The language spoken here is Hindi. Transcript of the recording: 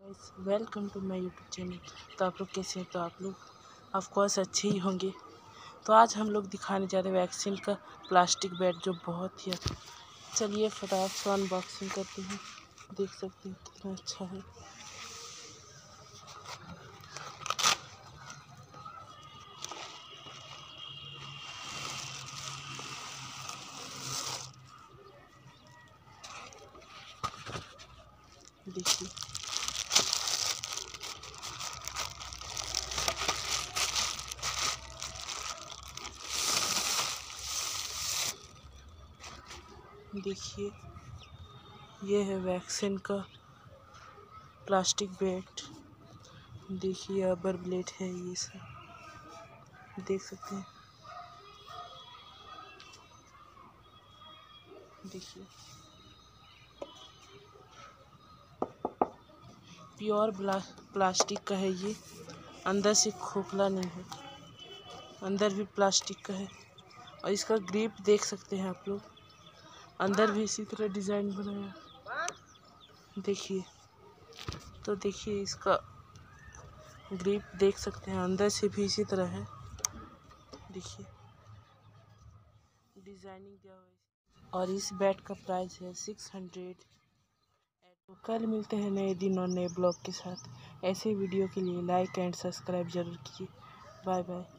Guys, welcome to my YouTube channel. तो आप लोग कैसे हैं? तो आप लोग ऑफकोर्स अच्छे ही होंगे। तो आज हम लोग दिखाने जा रहे हैं वैक्सीन का प्लास्टिक बैट, जो बहुत ही अच्छा। चलिए फटाफट से अनबॉक्सिंग करते हैं। देख सकते हैं कितना अच्छा है। देखिए, देखिए ये है वैक्सीन का प्लास्टिक बैट। देखिए रबर ब्लेड है, ये सब देख सकते हैं। देखिए प्योर प्लास्टिक का है ये। अंदर से खोखला नहीं है, अंदर भी प्लास्टिक का है। और इसका ग्रिप देख सकते हैं आप लोग। अंदर भी इसी तरह डिज़ाइन बनाया। देखिए, तो देखिए इसका ग्रिप देख सकते हैं, अंदर से भी इसी तरह है। देखिए डिजाइनिंग दिया हुआ है। और इस बैट का प्राइस है 600। तो कल मिलते हैं नए दिन और नए ब्लॉग के साथ। ऐसे वीडियो के लिए लाइक एंड सब्सक्राइब जरूर कीजिए। Bye bye.